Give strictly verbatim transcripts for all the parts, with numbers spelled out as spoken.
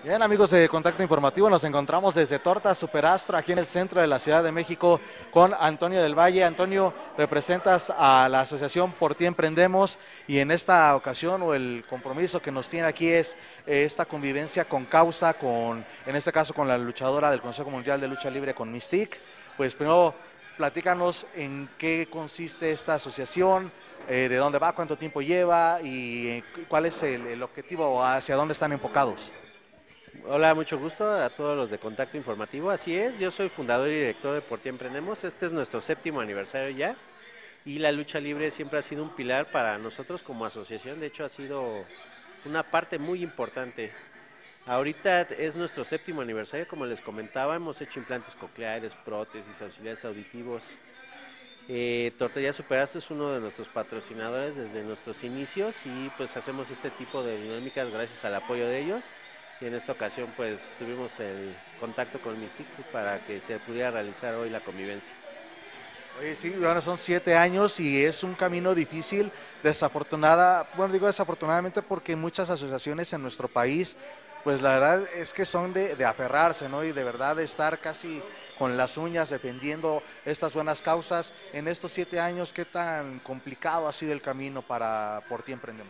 Bien, amigos de Contacto Informativo, nos encontramos desde Torta Superastro, aquí en el centro de la Ciudad de México, con Antonio del Valle. Antonio, representas a la asociación Por Ti Emprendemos y en esta ocasión, o el compromiso que nos tiene aquí es eh, esta convivencia con causa, con, en este caso con la luchadora del Consejo Mundial de Lucha Libre, con Mystique. Pues primero, platícanos en qué consiste esta asociación, eh, de dónde va, cuánto tiempo lleva y eh, cuál es el, el objetivo, hacia dónde están enfocados. Hola, mucho gusto a todos los de Contacto Informativo. Así es, yo soy fundador y director de Por Ti Emprendemos. Este es nuestro séptimo aniversario ya y la lucha libre siempre ha sido un pilar para nosotros como asociación. De hecho, ha sido una parte muy importante. Ahorita es nuestro séptimo aniversario, como les comentaba, hemos hecho implantes cocleares, prótesis, auxiliares auditivos. Eh, Tortería Superastro es uno de nuestros patrocinadores desde nuestros inicios y pues hacemos este tipo de dinámicas gracias al apoyo de ellos. Y en esta ocasión pues tuvimos el contacto con Mystique para que se pudiera realizar hoy la convivencia. Oye, sí, bueno, son siete años y es un camino difícil, desafortunada, bueno, digo desafortunadamente porque muchas asociaciones en nuestro país, pues la verdad es que son de, de aferrarse, ¿no? Y de verdad de estar casi con las uñas defendiendo estas buenas causas. En estos siete años, ¿qué tan complicado ha sido el camino para Por Ti Emprendemos?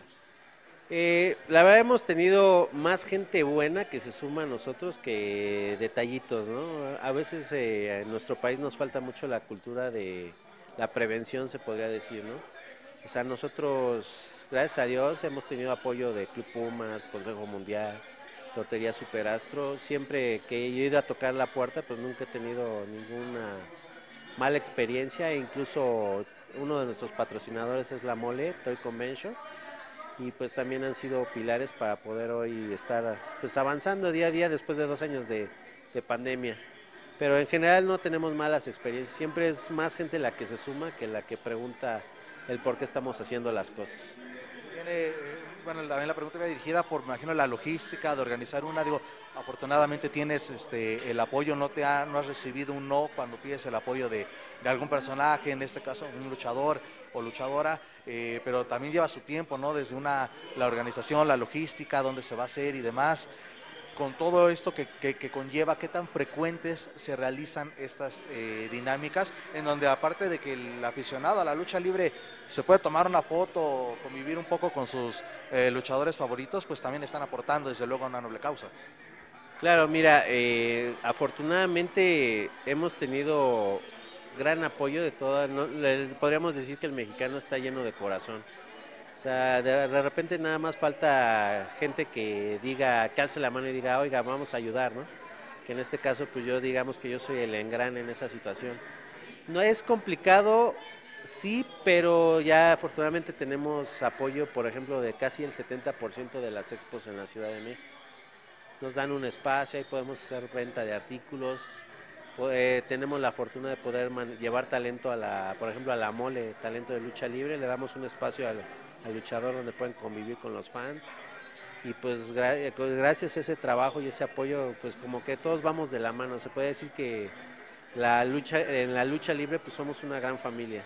Eh, la verdad hemos tenido más gente buena que se suma a nosotros que detallitos, ¿no? A veces eh, en nuestro país nos falta mucho la cultura de la prevención, se podría decir, ¿no? O sea, nosotros, gracias a Dios, hemos tenido apoyo de Club Pumas, Consejo Mundial, Tortería Superastro. Siempre que he ido a tocar la puerta, pues nunca he tenido ninguna mala experiencia. E incluso uno de nuestros patrocinadores es la Mole, Toy Convention, y pues también han sido pilares para poder hoy estar pues avanzando día a día después de dos años de, de pandemia. Pero en general no tenemos malas experiencias, siempre es más gente la que se suma que la que pregunta el por qué estamos haciendo las cosas. Viene, eh, bueno, también la pregunta va dirigida por, me imagino, la logística de organizar una. Digo, afortunadamente tienes este, el apoyo, no te ha, no has recibido un no cuando pides el apoyo de, de algún personaje, en este caso un luchador o luchadora, eh, pero también lleva su tiempo, ¿no? Desde una, la organización, la logística, dónde se va a hacer y demás. Con todo esto que, que, que conlleva, ¿qué tan frecuentes se realizan estas eh, dinámicas en donde aparte de que el aficionado a la lucha libre se puede tomar una foto, convivir un poco con sus eh, luchadores favoritos, pues también están aportando desde luego a una noble causa? Claro, mira, eh, afortunadamente hemos tenido gran apoyo de todas, no, le, podríamos decir que el mexicano está lleno de corazón. O sea, de, de repente nada más falta gente que diga, que alce la mano y diga, oiga, vamos a ayudar, ¿no? Que en este caso, pues yo digamos que yo soy el engrane en esa situación. No es complicado, sí, pero ya afortunadamente tenemos apoyo, por ejemplo, de casi el setenta por ciento de las expos en la Ciudad de México. Nos dan un espacio, ahí podemos hacer venta de artículos, eh, tenemos la fortuna de poder llevar talento a la, por ejemplo, a la Mole, talento de lucha libre, le damos un espacio al, al luchador donde pueden convivir con los fans y pues gra gracias a ese trabajo y ese apoyo, pues como que todos vamos de la mano, se puede decir que la lucha, en la lucha libre pues somos una gran familia.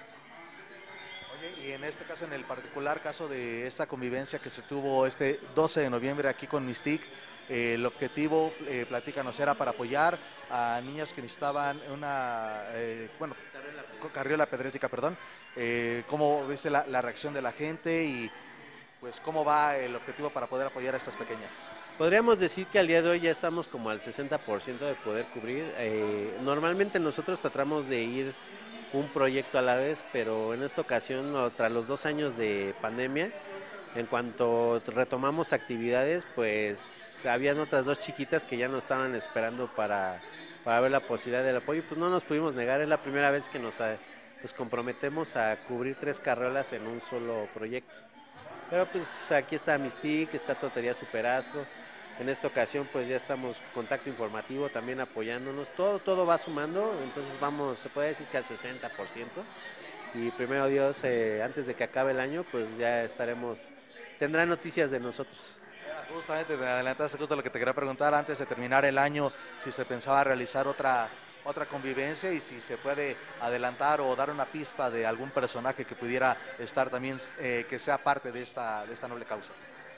Oye, y en este caso, en el particular caso de esta convivencia que se tuvo este doce de noviembre aquí con Mystique, eh, el objetivo, eh, platícanos, era para apoyar a niñas que necesitaban una, eh, bueno, carriola pedrética, perdón. Eh, ¿Cómo viste la, la reacción de la gente y pues cómo va el objetivo para poder apoyar a estas pequeñas? Podríamos decir que al día de hoy ya estamos como al sesenta por ciento de poder cubrir. Eh, normalmente nosotros tratamos de ir un proyecto a la vez, pero en esta ocasión, tras los dos años de pandemia, en cuanto retomamos actividades, pues habían otras dos chiquitas que ya nos estaban esperando para, para ver la posibilidad del apoyo, pues no nos pudimos negar, es la primera vez que nos, nos comprometemos a cubrir tres carreras en un solo proyecto. Pero pues aquí está Mystique, está Tortería Superastro, en esta ocasión pues ya estamos Contacto Informativo también apoyándonos, todo, todo va sumando, entonces vamos, se puede decir que al sesenta por ciento, y primero Dios, eh, antes de que acabe el año, pues ya estaremos, tendrán noticias de nosotros. Justamente te adelantaste justo lo que te quería preguntar antes de terminar el año, si se pensaba realizar otra, otra convivencia y si se puede adelantar o dar una pista de algún personaje que pudiera estar también, eh, que sea parte de esta, de esta noble causa.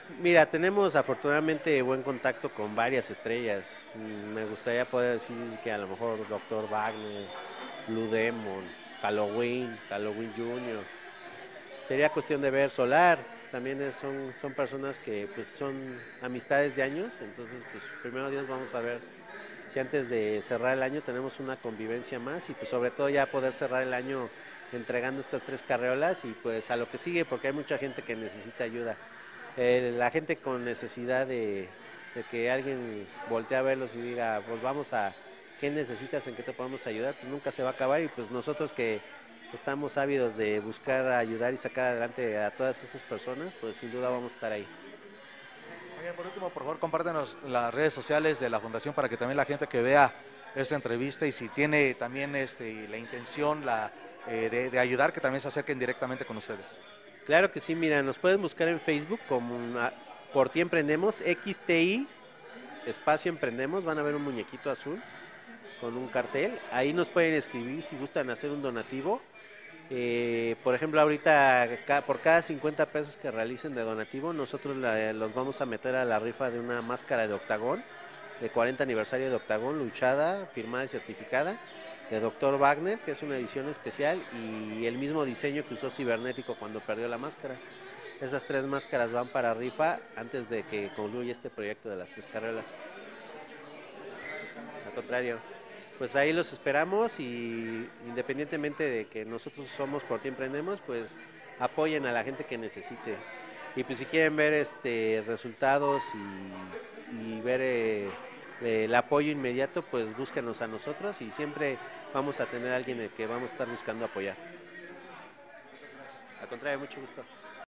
Mira, tenemos afortunadamente buen contacto con varias estrellas. Mm, Me gustaría poder decir que a lo mejor Doctor Wagner, Blue Demon, Halloween, Halloween Junior Sería cuestión de ver Solar. También es- son, son personas que pues son amistades de años. Entonces, pues primero Dios vamos a ver si antes de cerrar el año tenemos una convivencia más y pues sobre todo ya poder cerrar el año entregando estas tres carreolas y pues a lo que sigue porque hay mucha gente que necesita ayuda. Eh, la gente con necesidad de, de que alguien voltee a verlos y diga, pues vamos a, ¿qué necesitas? ¿En qué te podemos ayudar? Pues nunca se va a acabar y pues nosotros que estamos ávidos de buscar ayudar y sacar adelante a todas esas personas, pues sin duda vamos a estar ahí. Oye, por último, por favor, compártenos las redes sociales de la Fundación para que también la gente que vea esta entrevista y si tiene también este, la intención la, eh, de, de ayudar, que también se acerquen directamente con ustedes. Claro que sí, mira, nos pueden buscar en Facebook como una- Por Ti Emprendemos, X T I, espacio Emprendemos, van a ver un muñequito azul con un cartel, ahí nos pueden escribir si gustan hacer un donativo. Eh, por ejemplo, ahorita ca- por cada cincuenta pesos que realicen de donativo, nosotros la- los vamos a meter a la rifa de una máscara de Octagón, de cuarenta aniversario de Octagón, luchada, firmada y certificada, de Doctor Wagner, que es una edición especial, y el mismo diseño que usó Cibernético cuando perdió la máscara. Esas tres máscaras van para rifa antes de que concluya este proyecto de las tres carreras. Al contrario, pues ahí los esperamos y independientemente de que nosotros somos Por Ti Emprendemos, pues apoyen a la gente que necesite. Y pues si quieren ver este resultados y, y ver eh, el apoyo inmediato, pues búsquenos a nosotros y siempre vamos a tener a alguien que vamos a estar buscando apoyar. Al contrario, mucho gusto.